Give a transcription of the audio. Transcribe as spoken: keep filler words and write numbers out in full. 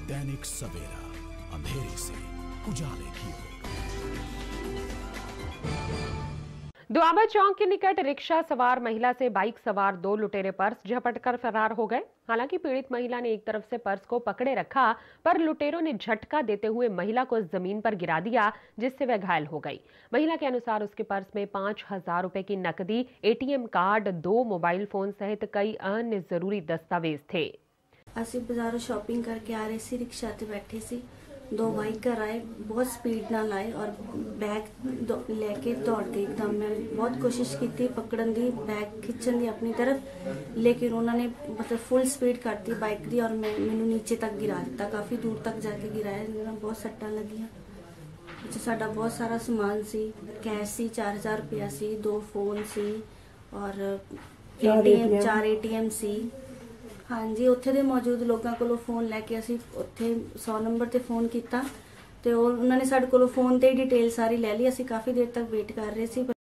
दैनिक सवेरा, अंधेरे से उजाले की ओर। दुआबा चौक के निकट रिक्शा सवार महिला से बाइक सवार दो लुटेरे पर्स झपटकर फरार हो गए। हालांकि पीड़ित महिला ने एक तरफ से पर्स को पकड़े रखा, पर लुटेरों ने झटका देते हुए महिला को जमीन पर गिरा दिया, जिससे वह घायल हो गई। महिला के अनुसार उसके पर्स में पांच हजार रुपए की नकदी, एटीएम कार्ड, दो मोबाइल फोन सहित कई अन्य जरूरी दस्तावेज थे। ਅਸੀਂ ਬਾਜ਼ਾਰੋਂ ਸ਼ਾਪਿੰਗ ਕਰਕੇ ਆ ਰਹੇ ਸੀ, ਰਿਕਸ਼ਾ ਤੇ ਬੈਠੇ ਸੀ। ਦੋ ਬਾਈਕਰ ਆਏ, ਬਹੁਤ ਸਪੀਡ ਨਾਲ ਆਏ ਔਰ ਬੈਗ ਲੈ ਕੇ ਦੌੜ ਗਏ ਇੱਕਦਮ। ਮੈਂ ਬਹੁਤ ਕੋਸ਼ਿਸ਼ ਕੀਤੀ ਪਕੜਨ ਦੀ, ਬੈਗ ਖਿੱਚਣ ਦੀ ਆਪਣੀ ਤਰਫ, ਲੇਕਿਨ ਉਹਨਾਂ ਨੇ ਮਤਲਬ ਫੁੱਲ ਸਪੀਡ ਕਰਤੀ ਬਾਈਕ ਦੀ ਔਰ ਮੈਂ ਮੈਨੂੰ ਨੀਚੇ ਤੱਕ ਗਿਰਾ ਦਿੱਤਾ, ਕਾਫੀ ਦੂਰ ਤੱਕ ਜਾ ਕੇ ਗਿਰਾਇਆ, ਜਿਹਦੇ ਨਾਲ ਬਹੁਤ ਸੱਟਾਂ ਲੱਗੀਆਂ। ਵਿੱਚ ਸਾਡਾ ਬਹੁਤ ਸਾਰਾ ਸਮਾਨ ਸੀ, ਕੈਸ਼ ਸੀ ਚਾਰ ਹਜ਼ਾਰ ਰੁਪਇਆ ਸੀ, ਦੋ ਫੋਨ ਸੀ ਔਰ ਏਟੀਐਮ ਚਾਰ ਏਟੀਐਮ ਸੀ। हाँ जी, उत्थे दे मौजूद लोगों को फोन लैके असी उत्थे सौ नंबर ते फोन किया, तो उन्होंने साडे कोलों फोन ते डिटेल सारी ले ली। असी काफ़ी देर तक वेट कर रहे सी।